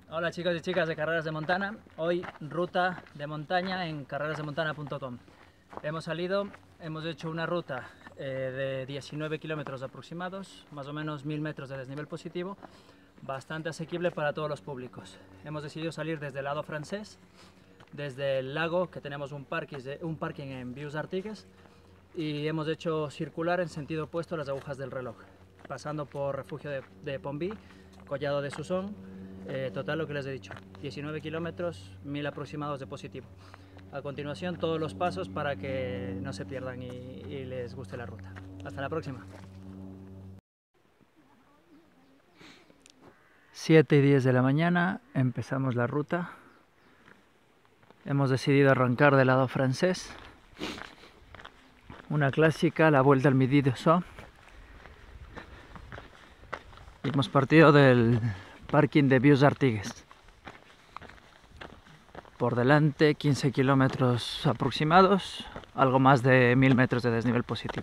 Hola chicos y chicas de Carreras de Montana. Hoy ruta de montaña en carrerasdemontana.com. Hemos hecho una ruta de 19 kilómetros aproximados, más o menos 1000 metros de desnivel positivo, bastante asequible para todos los públicos. Hemos decidido salir desde el lado francés, desde el lago, que tenemos un parking en Vius d'Artigues, y hemos hecho circular en sentido opuesto las agujas del reloj, pasando por refugio de Pombí, Collado de Susón. Total, lo que les he dicho, 19 kilómetros, 1000 aproximados de positivo. A continuación, todos los pasos para que no se pierdan y les guste la ruta. Hasta la próxima. 7:10 de la mañana, empezamos la ruta. Hemos decidido arrancar del lado francés. Una clásica, la vuelta al Midi de Sceaux. Y hemos partido del parking de Vius d'Artigues. Por delante 15 kilómetros aproximados, algo más de 1000 metros de desnivel positivo.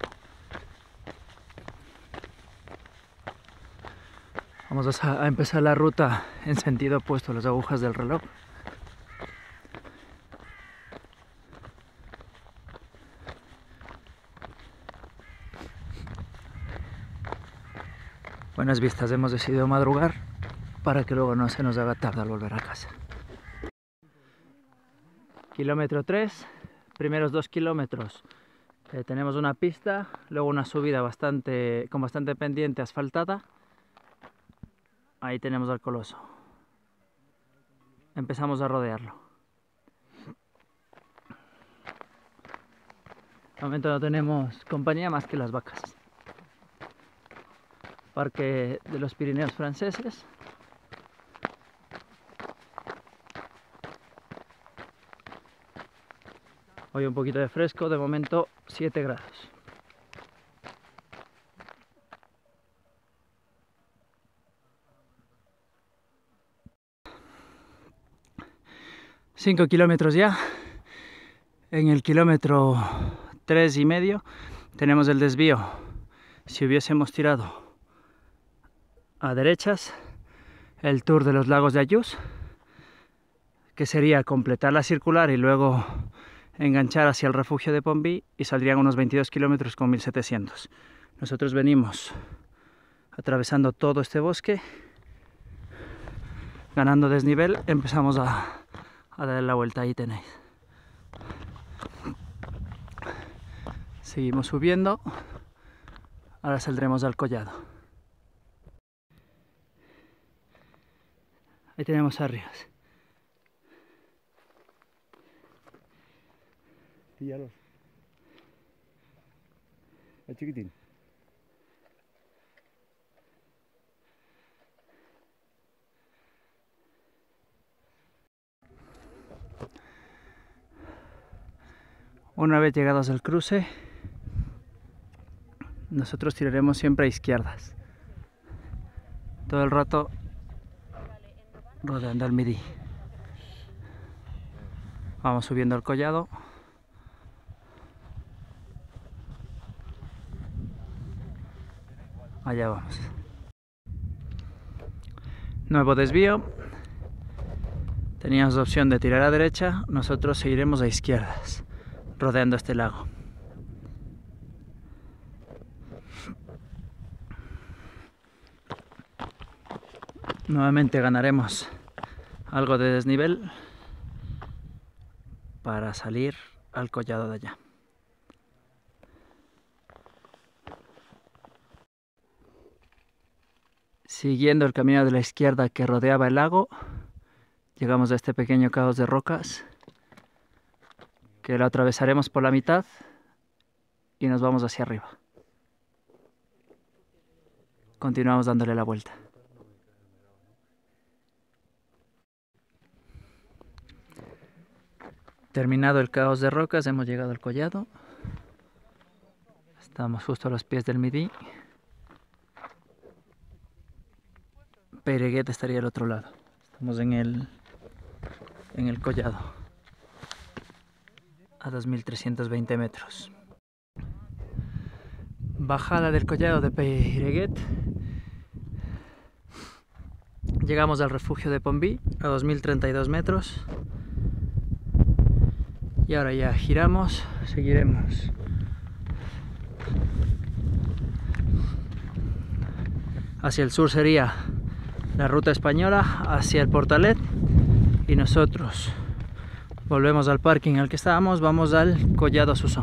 Vamos a empezar la ruta en sentido opuesto a las agujas del reloj. Buenas vistas, hemos decidido madrugar para que luego no se nos haga tarde al volver a casa. Kilómetro 3, primeros 2 kilómetros tenemos una pista, luego una subida con bastante pendiente asfaltada. Ahí tenemos al Coloso. Empezamos a rodearlo. De momento no tenemos compañía más que las vacas. Parque de los Pirineos franceses. Hoy un poquito de fresco, de momento 7 grados. Cinco kilómetros ya. En el kilómetro 3,5 tenemos el desvío. Si hubiésemos tirado a derechas, el tour de los lagos de Ayús, que sería completar la circular y luego enganchar hacia el refugio de Pombí, y saldrían unos 22 kilómetros con 1700. Nosotros venimos atravesando todo este bosque, ganando desnivel, empezamos a dar la vuelta. Ahí tenéis. Seguimos subiendo, ahora saldremos al collado. Ahí tenemos arrias. Píllalos. Es chiquitín. Una vez llegados al cruce, nosotros tiraremos siempre a izquierdas. Todo el rato rodeando el Midi. Vamos subiendo al collado. Allá vamos. Nuevo desvío. Teníamos la opción de tirar a derecha, nosotros seguiremos a izquierdas, rodeando este lago. Nuevamente ganaremos algo de desnivel para salir al collado de allá. Siguiendo el camino de la izquierda que rodeaba el lago, llegamos a este pequeño caos de rocas que lo atravesaremos por la mitad y nos vamos hacia arriba. Continuamos dándole la vuelta. Terminado el caos de rocas, hemos llegado al collado. Estamos justo a los pies del Midi. Peyreguet estaría al otro lado. Estamos en el collado, a 2320 metros. Bajada del collado de Peyreguet. Llegamos al refugio de Pombí a 2032 metros y ahora ya giramos, seguiremos. Hacia el sur sería la ruta española, hacia el Portalet, y nosotros volvemos al parking al que estábamos, vamos al Collado Susón.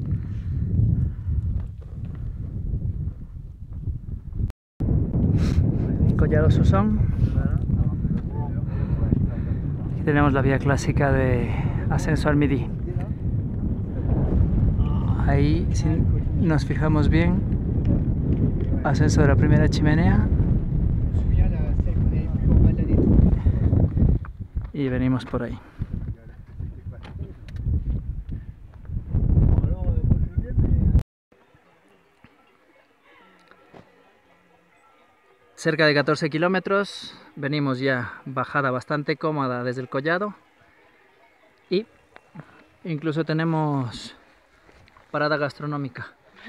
Collado Susón. Aquí tenemos la vía clásica de ascenso al Midi. Ahí, si nos fijamos bien, ascenso de la primera chimenea. Y venimos por ahí. Cerca de 14 kilómetros, venimos ya bajada bastante cómoda desde el collado y incluso tenemos parada gastronómica.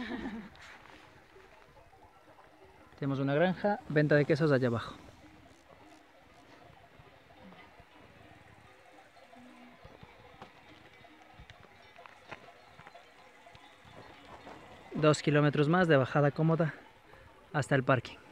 Tenemos una granja, venta de quesos allá abajo. Dos kilómetros más de bajada cómoda hasta el parking.